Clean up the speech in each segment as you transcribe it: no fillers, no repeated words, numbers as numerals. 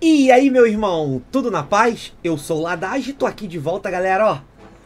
E aí, meu irmão, tudo na paz? Eu sou o Ladage, tô aqui de volta, galera, ó.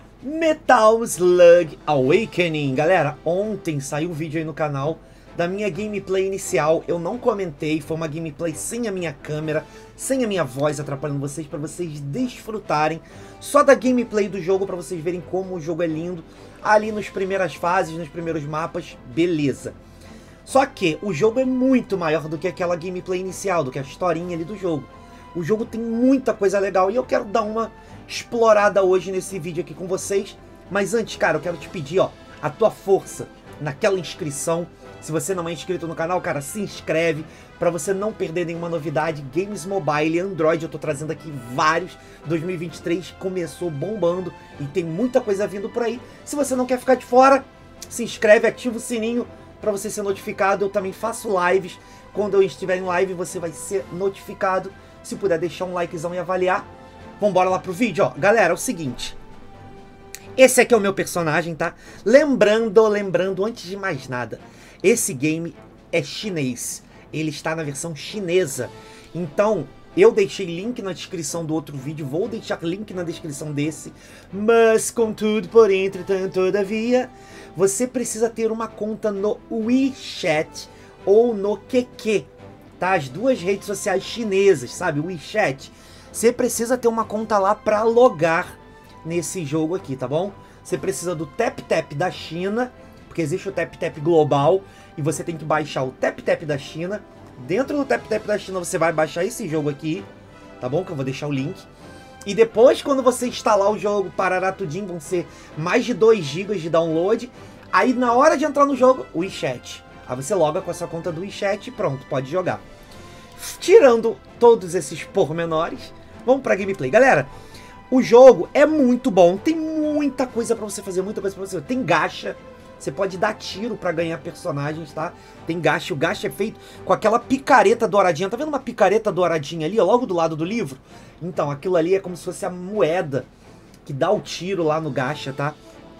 Metal Slug Awakening. Galera, ontem saiu um vídeo aí no canal da minha gameplay inicial. Eu não comentei, foi uma gameplay sem a minha câmera, sem a minha voz atrapalhando vocês, pra vocês desfrutarem só da gameplay do jogo, pra vocês verem como o jogo é lindo. Ali nas primeiras fases, nos primeiros mapas, beleza. Só que o jogo é muito maior do que aquela gameplay inicial, do que a historinha ali do jogo. O jogo tem muita coisa legal e eu quero dar uma explorada hoje nesse vídeo aqui com vocês. Mas antes, cara, eu quero te pedir, ó, a tua força naquela inscrição. Se você não é inscrito no canal, cara, se inscreve para você não perder nenhuma novidade. Games Mobile, Android, eu tô trazendo aqui vários. 2023 começou bombando e tem muita coisa vindo por aí. Se você não quer ficar de fora, se inscreve, ativa o sininho para você ser notificado. Eu também faço lives. Quando eu estiver em live, você vai ser notificado. Se puder deixar um likezão e avaliar. Vambora lá pro vídeo, ó. Galera, é o seguinte. Esse aqui é o meu personagem, tá? Lembrando, antes de mais nada, esse game é chinês. Ele está na versão chinesa. Então, eu deixei link na descrição do outro vídeo. Vou deixar link na descrição desse. Mas, contudo, porém, entretanto, todavia, você precisa ter uma conta no WeChat ou no QQ. Tá? As duas redes sociais chinesas, sabe? O WeChat. Você precisa ter uma conta lá para logar nesse jogo aqui, tá bom? Você precisa do TapTap da China, porque existe o TapTap global, e você tem que baixar o TapTap da China. Dentro do TapTap da China você vai baixar esse jogo aqui, tá bom? Que eu vou deixar o link. E depois, quando você instalar o jogo, parará tudinho, vão ser mais de 2 GB de download. Aí na hora de entrar no jogo, o WeChat. Aí você loga com a sua conta do WeChat e pronto, pode jogar. Tirando todos esses pormenores, vamos pra gameplay. Galera, o jogo é muito bom, tem muita coisa pra você fazer, muita coisa pra você fazer. Tem gacha, você pode dar tiro pra ganhar personagens, tá? Tem gacha, o gacha é feito com aquela picareta douradinha. Tá vendo uma picareta douradinha ali, ó, logo do lado do livro? Então, aquilo ali é como se fosse a moeda que dá o tiro lá no gacha, tá?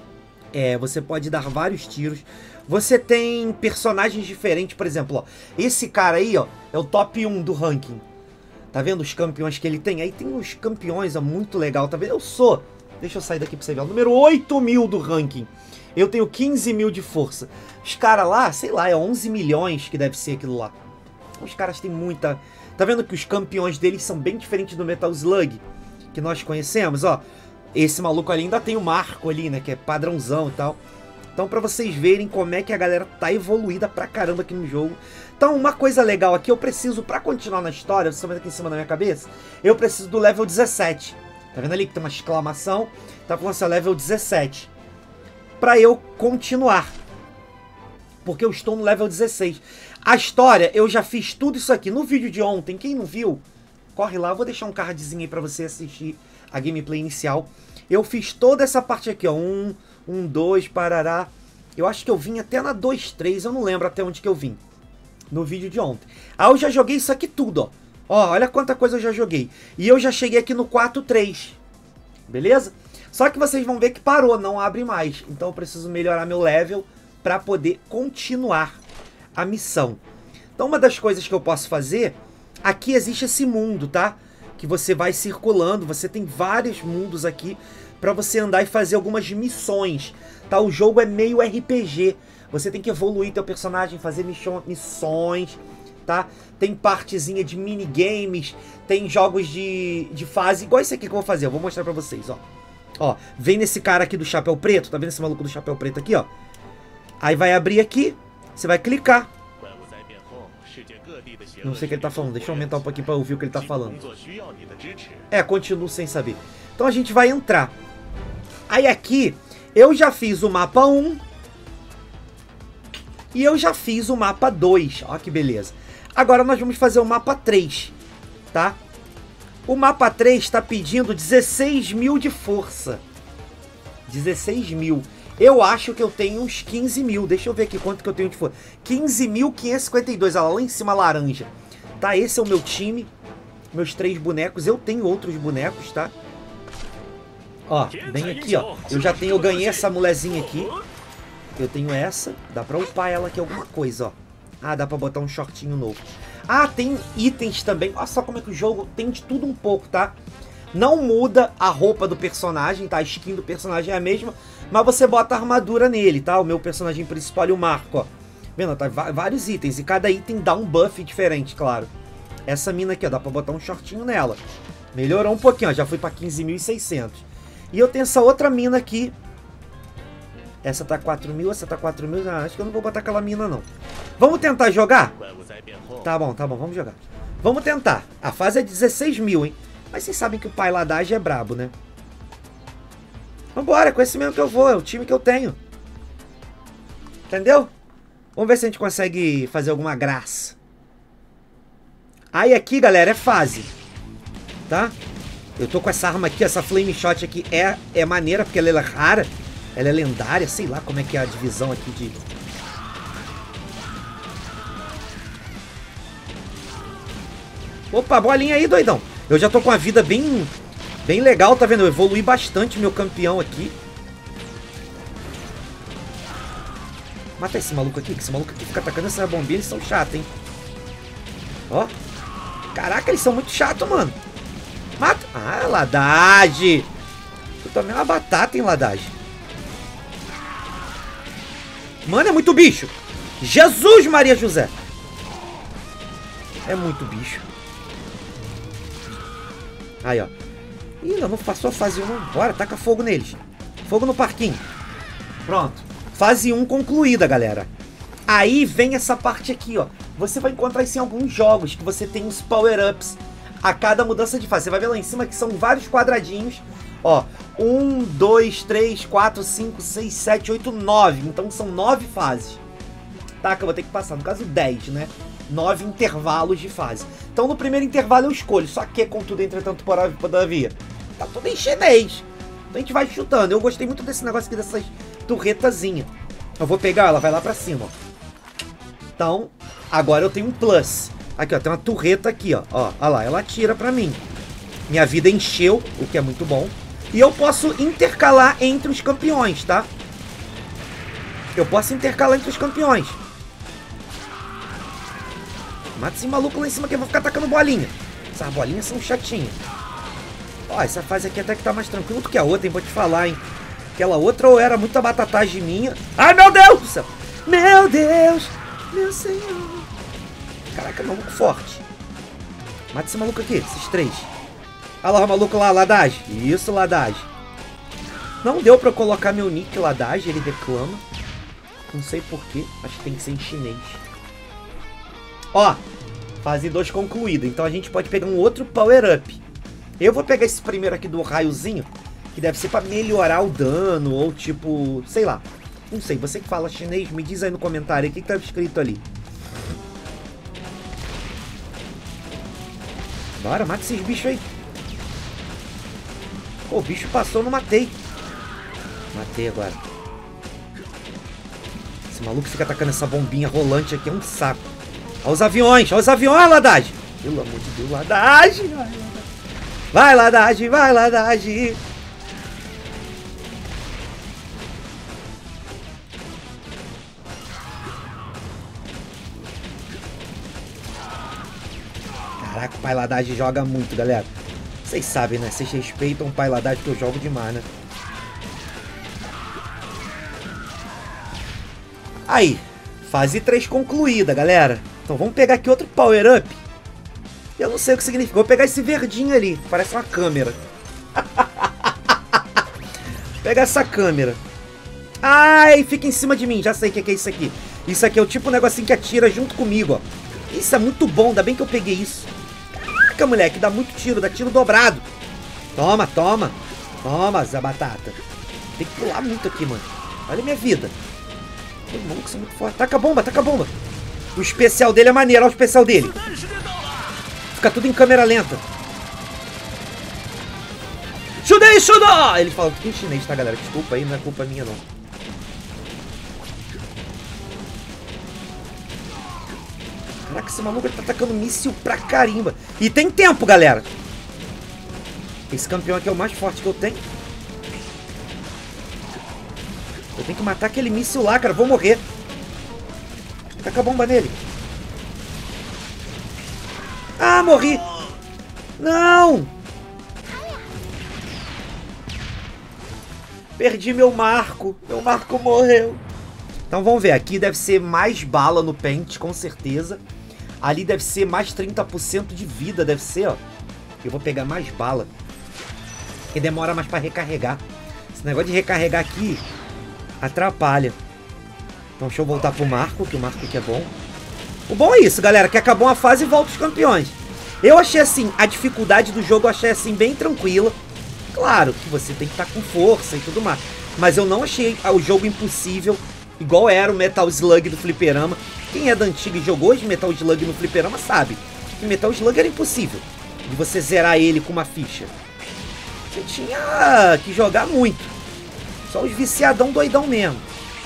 Você pode dar vários tiros. Você tem personagens diferentes, por exemplo, ó, esse cara aí, ó, é o top 1 do ranking. Tá vendo os campeões que ele tem? Aí tem os campeões, ó, muito legal, tá vendo? Deixa eu sair daqui pra você ver, ó, número 8.000 do ranking. Eu tenho 15.000 de força. Os caras lá, sei lá, é 11 milhões que deve ser aquilo lá. Os caras têm muita... Tá vendo que os campeões deles são bem diferentes do Metal Slug, que nós conhecemos, ó. Esse maluco ali ainda tem o Marco ali, né, que é padrãozão e tal. Então, pra vocês verem como é que a galera tá evoluída pra caramba aqui no jogo. Então, uma coisa legal aqui, eu preciso, pra continuar na história, vocês estão vendo aqui em cima da minha cabeça, eu preciso do level 17. Tá vendo ali que tem uma exclamação? Tá falando assim, level 17. Pra eu continuar. Porque eu estou no level 16. A história, eu já fiz tudo isso aqui. No vídeo de ontem, quem não viu, corre lá. Eu vou deixar um cardzinho aí pra você assistir a gameplay inicial. Eu fiz toda essa parte aqui, ó. 1, 2, parará. Eu acho que eu vim até na 2, 3. Eu não lembro até onde que eu vim. No vídeo de ontem. Aí eu já joguei isso aqui tudo, ó. Ó, olha quanta coisa eu já joguei. E eu já cheguei aqui no 4, 3. Beleza? Só que vocês vão ver que parou, não abre mais. Então eu preciso melhorar meu level para poder continuar a missão. Então uma das coisas que eu posso fazer... Aqui existe esse mundo, tá? Que você vai circulando. Você tem vários mundos aqui para você andar e fazer algumas missões. Tá? O jogo é meio RPG. Você tem que evoluir teu personagem, fazer missões, tá? Tem partezinha de minigames, tem jogos de fase, igual esse aqui que eu vou fazer. Eu vou mostrar pra vocês, ó. Ó, vem nesse cara aqui do chapéu preto, tá vendo esse maluco do chapéu preto aqui, ó? Aí vai abrir aqui, você vai clicar. Não sei o que ele tá falando, deixa eu aumentar um pouquinho pra ouvir o que ele tá falando. Continuo sem saber. Então a gente vai entrar. Aí aqui, eu já fiz o mapa 1. E eu já fiz o mapa 2, ó que beleza. Agora nós vamos fazer o mapa 3, tá? O mapa 3 está pedindo 16.000 de força. 16.000. Eu acho que eu tenho uns 15.000. Deixa eu ver aqui quanto que eu tenho de força. 15.552, olha lá em cima laranja. Tá, esse é o meu time. Meus 3 bonecos. Eu tenho outros bonecos, tá? Ó, bem aqui, ó. Eu ganhei essa molezinha aqui. Eu tenho essa. Dá pra upar ela aqui alguma coisa, ó. Ah, dá pra botar um shortinho novo. Ah, tem itens também. Olha só como é que o jogo tem de tudo um pouco, tá? Não muda a roupa do personagem, tá? A skin do personagem é a mesma, mas você bota a armadura nele, tá? O meu personagem principal é o Marco, ó. Vendo? Tá vários itens e cada item dá um buff diferente, claro. Essa mina aqui, ó, dá pra botar um shortinho nela. Melhorou um pouquinho, ó, já foi pra 15.600. E eu tenho essa outra mina aqui. Essa tá 4.000, essa tá 4.000. Ah, acho que eu não vou botar aquela mina, não. Vamos tentar jogar? Tá bom, vamos jogar. Vamos tentar. A fase é 16.000, hein? Mas vocês sabem que o pai Ladage é brabo, né? Vambora, com esse mesmo que eu vou. É o time que eu tenho. Entendeu? Vamos ver se a gente consegue fazer alguma graça. Aí aqui, galera, é fase. Tá? Eu tô com essa arma aqui, essa Flame Shot aqui. É maneira, porque ela é rara. Ela é lendária, sei lá como é que é a divisão aqui de... Opa, bolinha aí, doidão. Eu já tô com a vida bem legal, tá vendo? Eu evolui bastante meu campeão aqui. Mata esse maluco aqui, que esse maluco aqui fica atacando essa bombinha, eles são chatos, hein? Ó. Caraca, eles são muito chatos, mano. Mata. Ah, Ladage. Tu também é uma batata, hein, Ladage. Mano, é muito bicho. Jesus Maria José. É muito bicho. Aí, ó. Ih, ainda não passou a fase 1. Bora, taca fogo neles. Fogo no parquinho. Pronto. Fase 1 concluída, galera. Aí vem essa parte aqui, ó. Você vai encontrar isso em alguns jogos, que você tem os power-ups a cada mudança de fase. Você vai ver lá em cima que são vários quadradinhos. Ó, 1, 2, 3, 4, 5, 6, 7, 8, 9. Então são 9 fases. Tá, que eu vou ter que passar. No caso, 10, né? 9 intervalos de fase. Então no primeiro intervalo eu escolho. Só que, contudo, entretanto, todavia, tá tudo em chinês. Então a gente vai chutando. Eu gostei muito desse negócio aqui, dessas turretazinhas. Eu vou pegar, ela vai lá pra cima, ó. Então, agora eu tenho um plus. Aqui, ó, tem uma turreta aqui, ó. Ó, olha lá, ela atira pra mim. Minha vida encheu, o que é muito bom. E eu posso intercalar entre os campeões, tá? Eu posso intercalar entre os campeões. Mata esse maluco lá em cima que eu vou ficar atacando bolinha. Essas bolinhas são chatinhas. Ó, essa fase aqui até que tá mais tranquila do que a outra, hein? Vou te falar, hein? Aquela outra ou era muita batatagem minha. Ai, meu Deus do céu! Meu Deus! Meu Senhor! Caraca, maluco forte. Mata esse maluco aqui, esses 3. Olha lá o maluco lá, Ladage. Isso, Ladage. Não deu pra eu colocar meu nick Ladage, ele reclama. Não sei porquê, acho que tem que ser em chinês. Ó, fase 2 concluída. Então a gente pode pegar um outro power-up. Eu vou pegar esse primeiro aqui do raiozinho, que deve ser pra melhorar o dano, ou tipo, sei lá. Não sei, você que fala chinês, me diz aí no comentário o que tá escrito ali. Bora, mata esses bichos aí. Pô, o bicho passou, não matei. Matei agora. Esse maluco fica atacando essa bombinha rolante aqui, é um saco. Olha os aviões, Ladage. Pelo amor de Deus, Ladage. Vai, Ladage, vai, Ladage. Caraca, o pai Ladage joga muito, galera. Vocês sabem, né? Vocês respeitam o pai Ladage que eu jogo demais, né? Aí, fase 3 concluída, galera. Então vamos pegar aqui outro power up. Eu não sei o que significa. Vou pegar esse verdinho ali, parece uma câmera. Pegar essa câmera. Ai, fica em cima de mim. Já sei o que é isso aqui. Isso aqui é o tipo um negocinho que atira junto comigo, ó. Isso é muito bom, ainda bem que eu peguei isso. Caraca, moleque, dá muito tiro, dá tiro dobrado. Toma, toma. Toma, Zé Batata. Tem que pular muito aqui, mano. Olha a minha vida. Os malucos são muito fortes. Taca a bomba, taca a bomba. O especial dele é maneiro, olha o especial dele. Fica tudo em câmera lenta. Shudei, Shudá! Ele fala tudo em chinês, tá, galera? Desculpa aí, não é culpa minha, não. Caraca, esse maluco tá atacando míssil pra carimba. E tem tempo, galera. Esse campeão aqui é o mais forte que eu tenho. Eu tenho que matar aquele míssil lá, cara. Vou morrer. Taca a bomba nele. Ah, morri. Não. Perdi meu marco. Meu marco morreu. Então vamos ver. Aqui deve ser mais bala no pente, com certeza. Ali deve ser mais 30% de vida, deve ser, ó. Eu vou pegar mais bala. Porque demora mais pra recarregar. Esse negócio de recarregar aqui atrapalha. Então deixa eu voltar pro marco, que o marco aqui é bom. O bom é isso, galera, que acabou uma fase e volta os campeões. Eu achei assim, a dificuldade do jogo eu achei assim bem tranquila. Claro que você tem que estar com força e tudo mais. Mas eu não achei o jogo impossível, igual era o Metal Slug do fliperama. Quem é da antiga e jogou de Metal Slug no fliperama sabe que Metal Slug era impossível de você zerar ele com uma ficha. Você tinha que jogar muito. Só os viciadão doidão mesmo.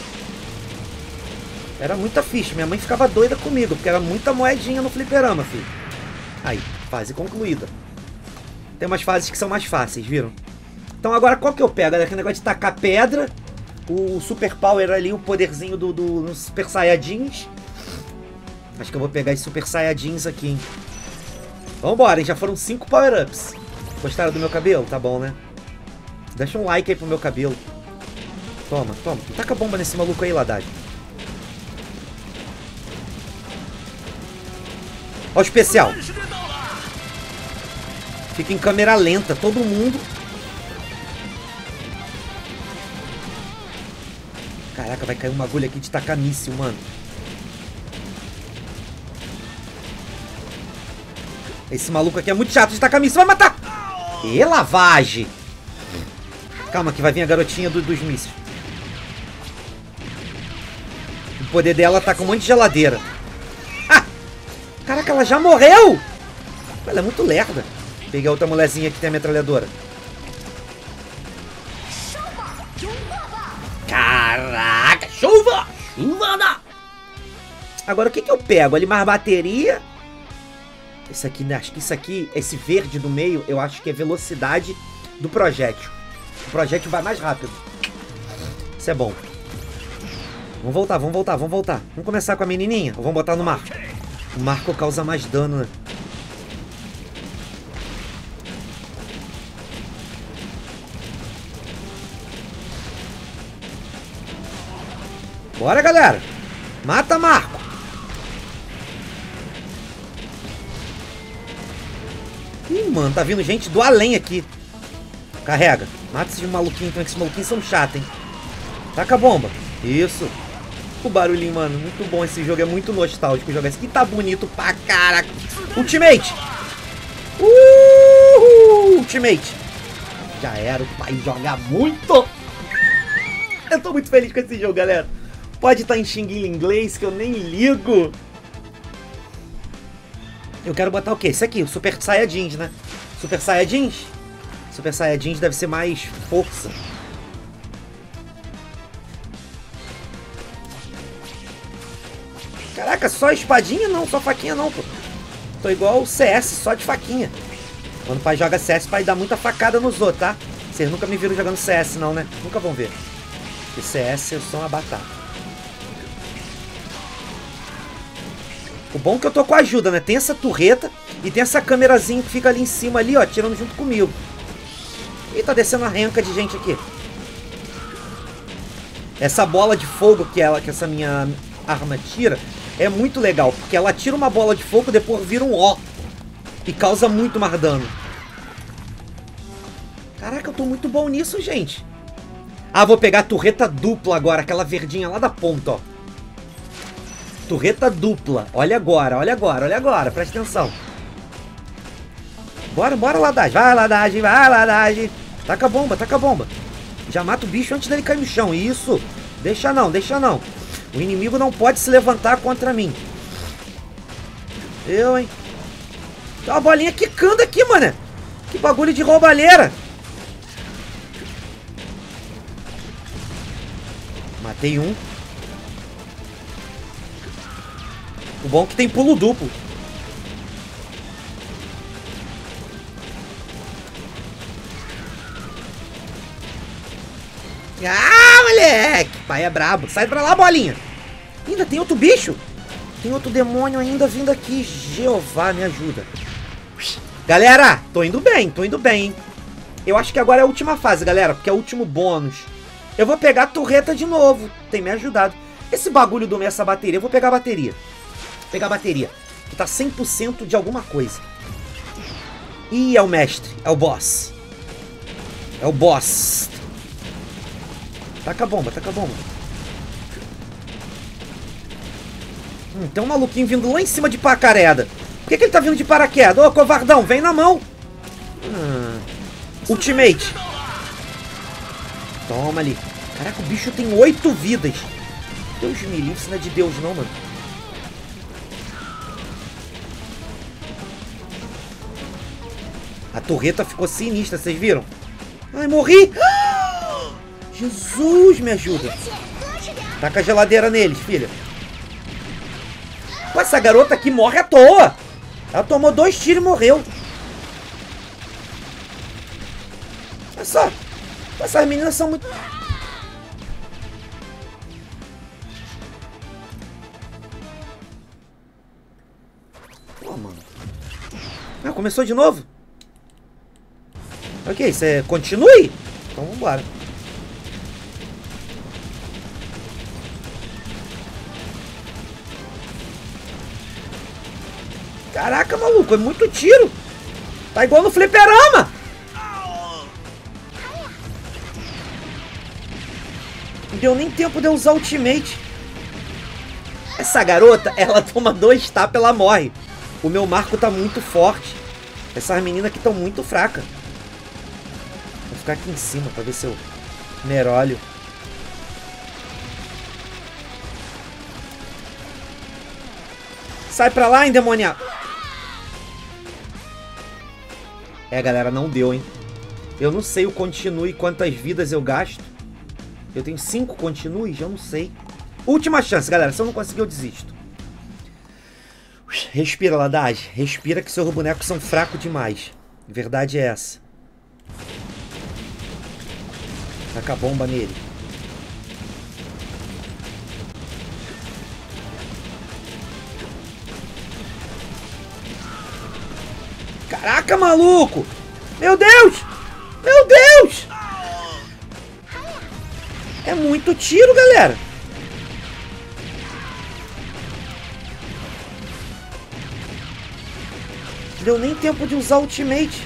Era muita ficha. Minha mãe ficava doida comigo, porque era muita moedinha no fliperama, filho. Aí, fase concluída. Tem umas fases que são mais fáceis, viram? Então agora qual que eu pego? Aquele negócio de tacar pedra. O Super Power ali, o poderzinho do Super Saiyajins. Acho que eu vou pegar esses Super Saiyajins aqui, hein? Vambora, hein? Já foram 5 Power-Ups. Gostaram do meu cabelo? Tá bom, né? Deixa um like aí pro meu cabelo. Toma, toma. Taca a bomba nesse maluco aí, Ladai. Ó o especial. Fica em câmera lenta, todo mundo. Caraca, vai cair uma agulha aqui de tacar míssil, mano. Esse maluco aqui é muito chato de tacar míssil, vai matar! E lavagem! Calma que vai vir a garotinha dos mísseis. O poder dela tá com um monte de geladeira. Ah! Caraca, ela já morreu! Ela é muito lerda. Peguei a outra mulherzinha que tem a metralhadora. Caraca, chuva! Chuva! Agora o que que eu pego? Ali mais bateria. Esse aqui, né? Acho que isso aqui, esse verde do meio, eu acho que é velocidade do projétil. O projétil vai mais rápido. Isso é bom. Vamos voltar, vamos voltar, vamos voltar. Vamos começar com a menininha ou vamos botar no marco? O marco causa mais dano, né? Bora, galera. Mata Marco. Ih, mano, tá vindo gente do além aqui. Carrega. Mata esses maluquinhos, então, que esses maluquinhos são chatos, hein. Taca a bomba. Isso. O barulhinho, mano. Muito bom esse jogo. É muito nostálgico jogar esse aqui. Tá bonito pra caraca. Ultimate. Ultimate. Já era. O pai joga muito. Eu tô muito feliz com esse jogo, galera. Pode estar em xinguinho em inglês, que eu nem ligo. Eu quero botar o quê? Esse aqui, o Super Saiyajins, né? Super Saiyajins? Super Saiyajins deve ser mais força. Caraca, só espadinha não, só faquinha não, pô. Tô igual o CS, só de faquinha. Quando o pai joga CS, o pai dá muita facada nos outros, tá? Vocês nunca me viram jogando CS não, né? Nunca vão ver. Porque CS eu sou uma batata. O bom é que eu tô com a ajuda, né? Tem essa turreta e tem essa câmerazinha que fica ali em cima, ali, ó, tirando junto comigo. E tá descendo a renca de gente aqui. Essa bola de fogo que essa minha arma tira é muito legal, porque ela tira uma bola de fogo e depois vira um ó. E causa muito mais dano. Caraca, eu tô muito bom nisso, gente. Ah, vou pegar a turreta dupla agora, aquela verdinha lá da ponta, ó. Turreta dupla. Olha agora, olha agora, olha agora. Presta atenção. Bora, bora, Ladage. Vai, Ladage, vai, Ladage. Taca a bomba, taca a bomba. Já mata o bicho antes dele cair no chão. Isso. Deixa não, deixa não. O inimigo não pode se levantar contra mim. Eu, hein. Tem uma bolinha quicando aqui, mano. Que bagulho de roubalheira. Matei um. O bom é que tem pulo duplo. Ah, moleque! Pai é brabo. Sai pra lá, bolinha. Ainda tem outro bicho. Tem outro demônio ainda vindo aqui. Jeová, me ajuda. Galera, tô indo bem, hein? Eu acho que agora é a última fase, galera, porque é o último bônus. Eu vou pegar a torreta de novo. Tem me ajudado. Esse bagulho do essa bateria, eu vou pegar a bateria. Pegar a bateria. Que tá 100% de alguma coisa. Ih, é o mestre. É o boss. É o boss. Taca a bomba, taca a bomba. Tem um maluquinho vindo lá em cima de pacareda. Por que ele tá vindo de paraquedas? Ô, covardão, vem na mão. Ultimate. Toma ali. Caraca, o bicho tem 8 vidas. Deus me livre, isso não é de Deus não, mano. A torreta ficou sinistra, vocês viram? Ai, morri! Jesus, me ajuda. Taca a geladeira neles, filha. Pô, essa garota aqui morre à toa. Ela tomou 2 tiros e morreu. Olha só. Essas meninas são muito... Pô, mano. Ah, começou de novo? Ok, você continue? Então vambora. Caraca, maluco, é muito tiro. Tá igual no fliperama. Não deu nem tempo de eu usar ultimate. Essa garota, ela toma 2 tapas, ela morre. O meu marco tá muito forte. Essas meninas aqui estão muito fracas. Vou ficar aqui em cima pra ver se eu merolho. Sai pra lá, endemoniado. É, galera, não deu, hein? Eu não sei o continue, quantas vidas eu gasto. Eu tenho 5 continues? Eu não sei. Última chance, galera. Se eu não conseguir, eu desisto. Respira, Ladage. Respira que seus bonecos são fracos demais. Verdade é essa. Taca a bomba nele. Caraca, maluco! Meu Deus! Meu Deus! É muito tiro, galera. Não deu nem tempo de usar ultimate.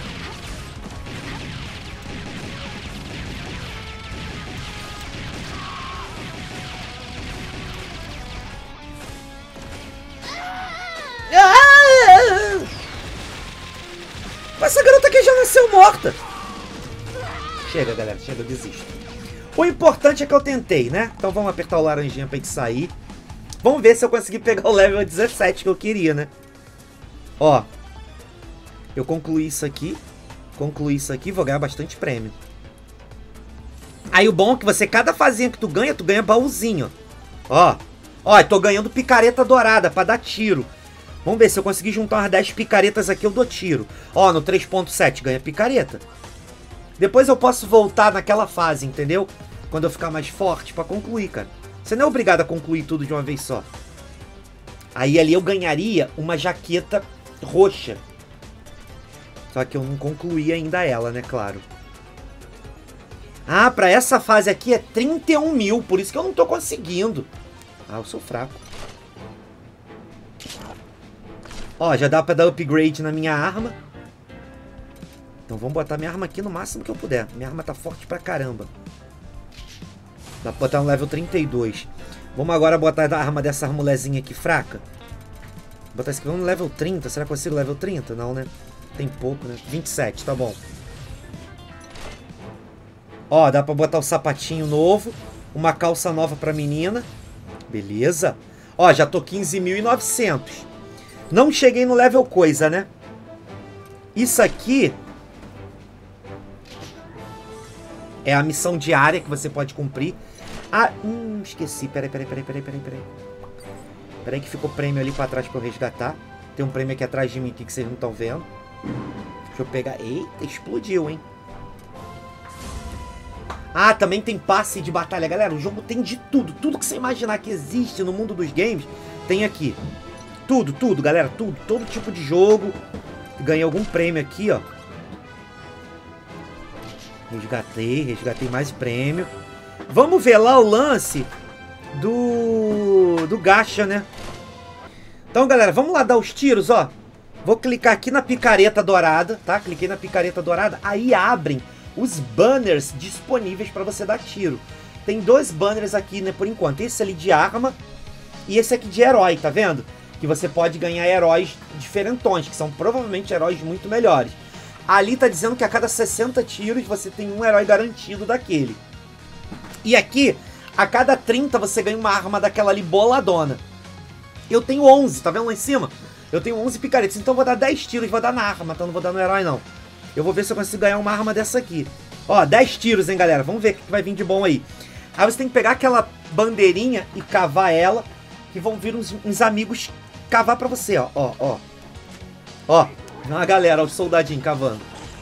Essa garota aqui já nasceu morta. Chega, galera. Chega, eu desisto. O importante é que eu tentei, né? Então vamos apertar o laranjinha pra gente sair. Vamos ver se eu consegui pegar o level 17 que eu queria, né? Ó. Eu concluí isso aqui. Concluí isso aqui. Vou ganhar bastante prêmio. Aí o bom é que você, cada fazinha que tu ganha baúzinho. Ó. Ó, eu tô ganhando picareta dourada pra dar tiro. Vamos ver, se eu conseguir juntar umas 10 picaretas aqui, eu dou tiro. Ó, no 3.7 ganha picareta. Depois eu posso voltar naquela fase, entendeu? Quando eu ficar mais forte pra concluir, cara. Você não é obrigado a concluir tudo de uma vez só. Aí ali eu ganharia uma jaqueta roxa. Só que eu não concluí ainda ela, né, claro. Ah, pra essa fase aqui é 31 mil, por isso que eu não tô conseguindo. Ah, eu sou fraco. Ó, já dá pra dar upgrade na minha arma. Então vamos botar minha arma aqui no máximo que eu puder. Minha arma tá forte pra caramba. Dá pra botar no level 32. Vamos agora botar a arma dessa molezinha aqui fraca. Vou botar esse aqui no level 30. Será que eu consigo level 30? Não, né? Tem pouco, né? 27, tá bom. Ó, dá pra botar o sapatinho novo. Uma calça nova pra menina. Beleza. Ó, já tô 15.900. Não cheguei no level coisa, né? Isso aqui é a missão diária que você pode cumprir. Ah, esqueci. Peraí. Peraí que ficou prêmio ali pra trás pra eu resgatar. Tem um prêmio aqui atrás de mim aqui que vocês não estão vendo. Deixa eu pegar. Eita, explodiu, hein? Ah, também tem passe de batalha. Galera, o jogo tem de tudo. Tudo que você imaginar que existe no mundo dos games tem aqui. Tudo, galera, tudo. Todo tipo de jogo. Ganhei algum prêmio aqui, ó. Resgatei mais prêmio. Vamos ver lá o lance do gacha, né? Então, galera, vamos lá dar os tiros, ó. Vou clicar aqui na picareta dourada, tá? Cliquei na picareta dourada. Aí abrem os banners disponíveis para você dar tiro. Tem 2 banners aqui, né, por enquanto. Esse ali de arma e esse aqui de herói, tá vendo? Que você pode ganhar heróis diferentões, que são provavelmente heróis muito melhores. Ali tá dizendo que a cada 60 tiros você tem um herói garantido daquele. E aqui, a cada 30 você ganha uma arma daquela ali boladona. Eu tenho 11, tá vendo lá em cima? Eu tenho 11 picaretas, então eu vou dar 10 tiros, vou dar na arma, então não vou dar no herói não. Eu vou ver se eu consigo ganhar uma arma dessa aqui. Ó, 10 tiros, hein, galera, vamos ver o que vai vir de bom aí. Aí você tem que pegar aquela bandeirinha e cavar ela, que vão vir uns amigos cavar pra você, ó, ó. Ó, a galera, os soldadinhos cavando.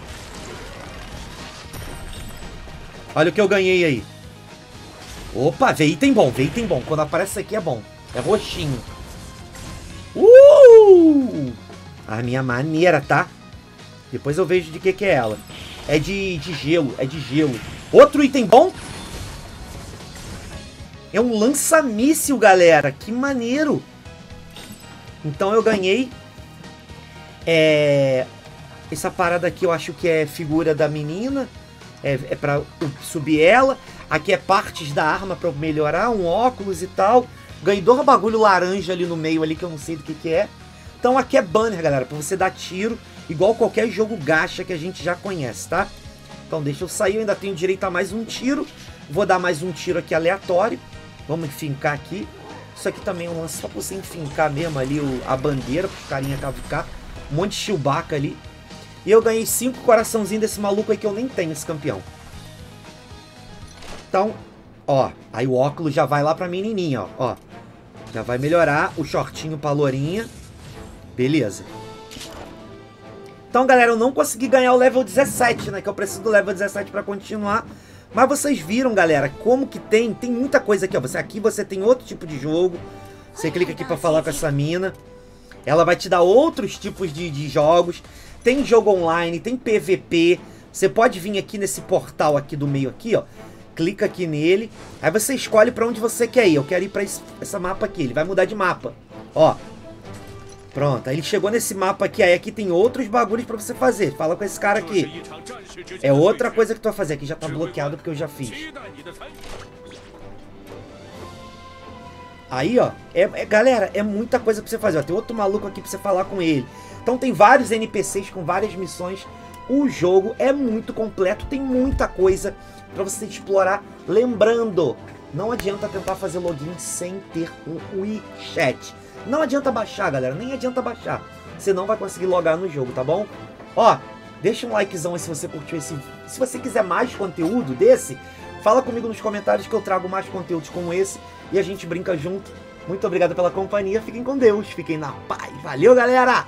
Olha o que eu ganhei aí. Opa, veio item bom, veio item bom. Quando aparece isso aqui é bom. É roxinho. A minha maneira, tá? Depois eu vejo de que é ela. É de gelo, é de gelo. Outro item bom. É um lança-míssil, galera. Que maneiro. Então eu ganhei. Essa parada aqui eu acho que é figura da menina. É pra subir ela. Aqui é partes da arma pra melhorar. Um óculos e tal. Ganhei 2 bagulho laranja ali no meio ali que eu não sei do que é. Então aqui é banner, galera, pra você dar tiro. Igual qualquer jogo gacha que a gente já conhece, tá? Então deixa eu sair, eu ainda tenho direito a mais um tiro. Vou dar mais um tiro aqui aleatório. Vamos enfincar aqui. Isso aqui também é um lance só pra você enfincar mesmo ali a bandeira, pro carinha cavucar. Um monte de Chewbacca ali. E eu ganhei 5 coraçãozinhos desse maluco aí que eu nem tenho, esse campeão. Então, ó, aí o óculos já vai lá pra menininha, ó. Já vai melhorar o shortinho pra lourinha. Beleza. Então, galera, eu não consegui ganhar o level 17, né? Que eu preciso do level 17 pra continuar. Mas vocês viram, galera, como que tem muita coisa aqui, ó. Aqui você tem outro tipo de jogo. Você clica aqui pra falar com essa mina. Ela vai te dar outros tipos de jogos. Tem jogo online, tem PVP. Você pode vir aqui nesse portal aqui do meio aqui, ó. Clica aqui nele. Aí você escolhe pra onde você quer ir. Eu quero ir pra esse mapa aqui. Ele vai mudar de mapa. Ó. Pronto. Aí ele chegou nesse mapa aqui. Aí aqui tem outros bagulhos pra você fazer. Fala com esse cara aqui. É outra coisa que tu vai fazer. Aqui já tá bloqueado porque eu já fiz. Aí, ó. Galera, é muita coisa pra você fazer. Ó, tem outro maluco aqui pra você falar com ele. Então tem vários NPCs com várias missões. O jogo é muito completo. Tem muita coisa pra você explorar. Lembrando, não adianta tentar fazer login sem ter um WeChat. Não adianta baixar, galera. Nem adianta baixar. Você não vai conseguir logar no jogo, tá bom? Ó, deixa um likezão aí se você curtiu esse vídeo. Se você quiser mais conteúdo desse, fala comigo nos comentários que eu trago mais conteúdos como esse. E a gente brinca junto. Muito obrigado pela companhia. Fiquem com Deus. Fiquem na paz. Valeu, galera!